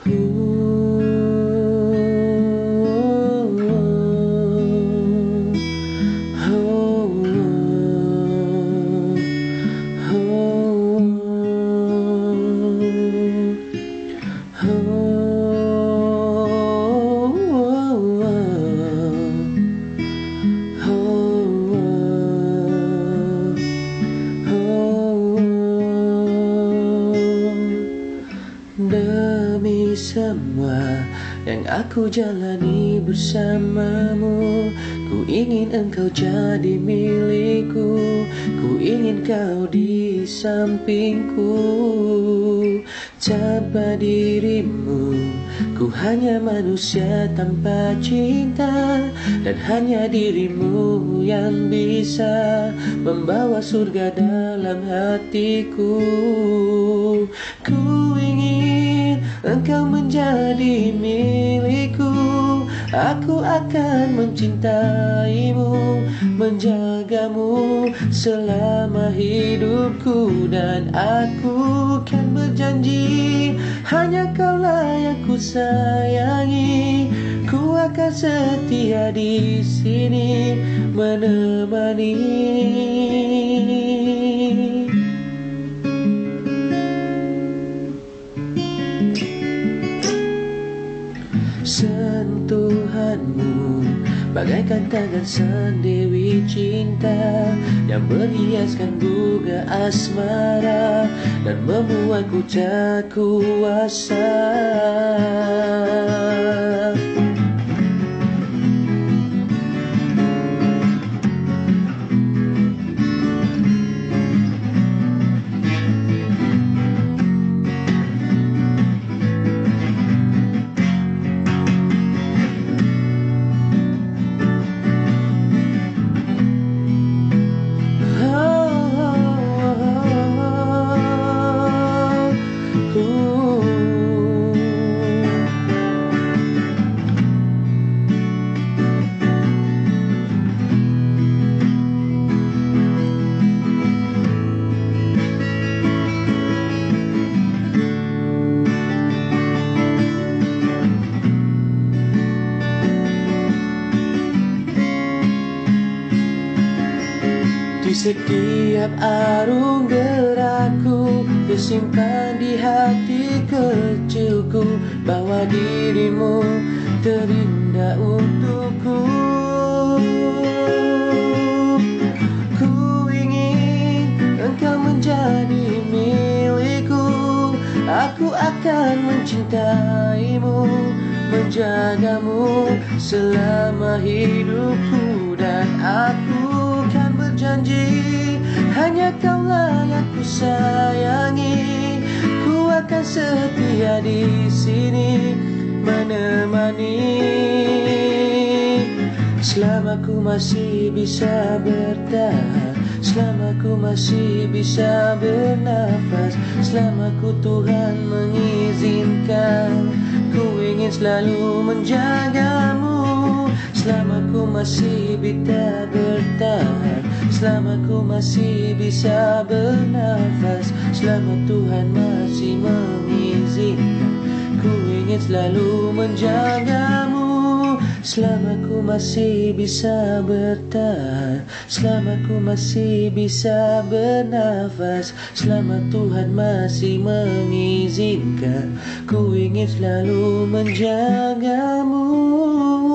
Demi semua yang aku jalani bersamamu, ku ingin engkau jadi milikku, ku ingin kau di sampingku. Tanpa dirimu, ku hanya manusia tanpa cinta, dan hanya dirimu yang bisa membawa surga dalam hatiku. Ku ingin engkau menjadi milikku, aku akan mencintaimu, menjagamu selama hidupku. Dan aku kan berjanji, hanya kaulah yang ku sayangi, ku akan setia di sini menemani. Sentuhanmu bagaikan tangan sang dewi cinta yang berhiaskan bunga asmara dan membuatku tak kuasa. Di setiap arung gerakku tersimpan di hati kecilku bahwa dirimu terindah untukku. Ku ingin engkau menjadi milikku, aku akan mencintaimu, menjagamu selama hidupku. Dan aku kan berjanji, hanya kaulah yang ku sayangi, ku akan setia di sini menemani. Selama ku masih bisa bertahan, selama ku masih bisa bernafas, selama ku Tuhan mengizinkan, ku ingin selalu menjagamu. Selama ku masih bisa bertahan, selama ku masih bisa bernafas, selama Tuhan masih mengizinkan, ku ingin selalu menjagamu. Selama ku masih bisa bertahan, selama ku masih bisa bernafas, selama Tuhan masih mengizinkan, ku ingin selalu menjagamu.